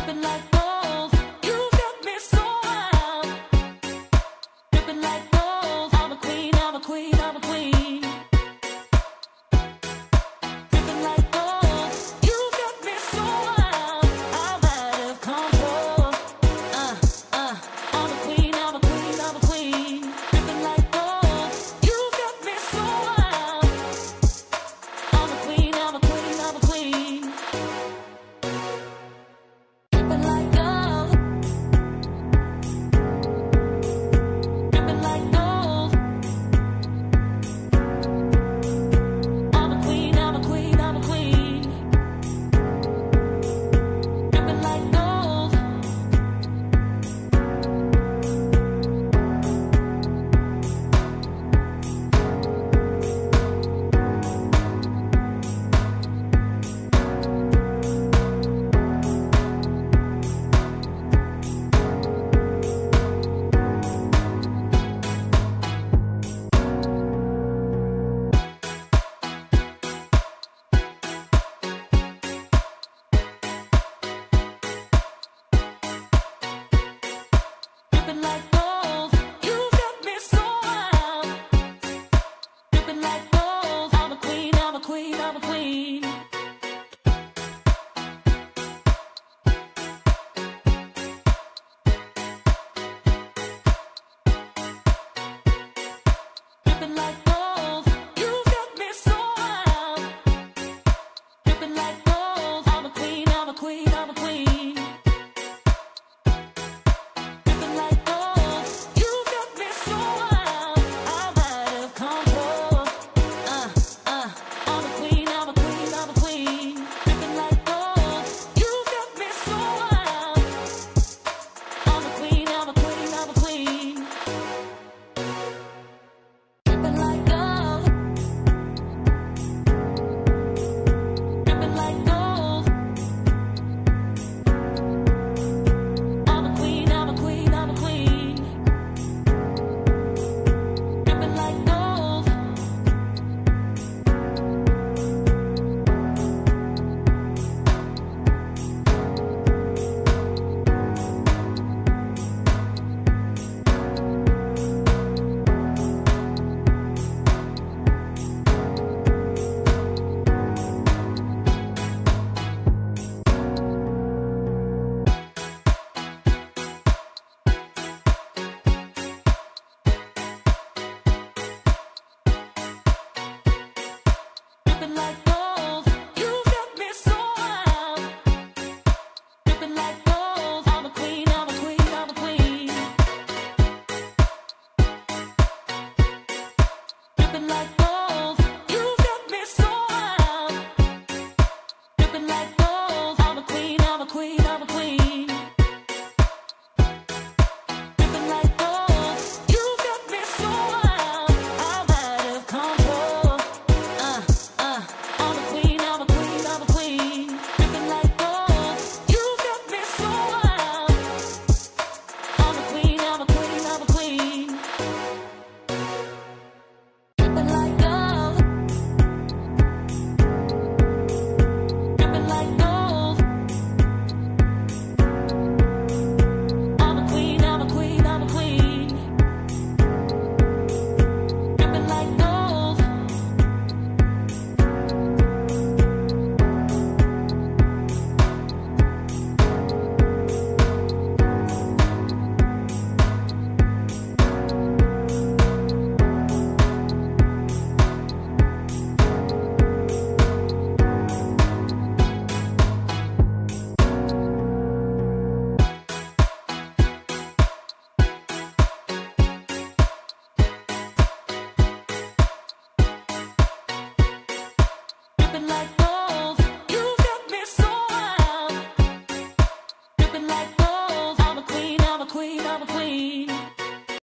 dripping like gold. You got me so wild, dripping like gold. I'm a queen, I'm a queen, I'm a queen. Dripping like gold. You got me so wild, I'm out of control. I'm a queen, I'm a queen, I'm a queen. Dripping like gold. You got me so wild. I'm a queen, I'm a queen, I'm a queen. Dripping like gold. Dripping like gold. I'm a queen, I'm a queen, I'm a queen. Dripping like gold. Dripping like gold. You got me so wild. Dripping like gold. I'm a queen, I'm a queen, I'm a queen. Dripping like gold. You got me so wild. Dripping like gold. I'm a queen, I'm a queen, I'm a queen. Dripping like gold. You got me so wild, I'm out of control. I'm a queen, I'm a queen, I'm a queen. Dripping like gold. You got me so wild. I'm a queen, I'm a queen, I'm a queen. Dripping like gold. Dripping like gold. I'm a queen, I'm a queen, I'm a queen. Dripping like gold. Dripping like gold. You got me so wild. Dripping like gold. I'm a queen, I'm a queen, I'm a queen. Dripping like gold. You got me so wild. Dripping like gold. I'm a queen, I'm a queen, I'm a queen. Dripping like gold. You got me so wild, I'm out of control. I'm a queen, I'm a queen, I'm a queen. Dripping like gold. You got me so wild. I'm a queen, I'm a queen, I'm a queen. Dripping like gold. Dripping like gold. I'm a queen, I'm a queen, I'm a queen. Dripping like gold. Dripping like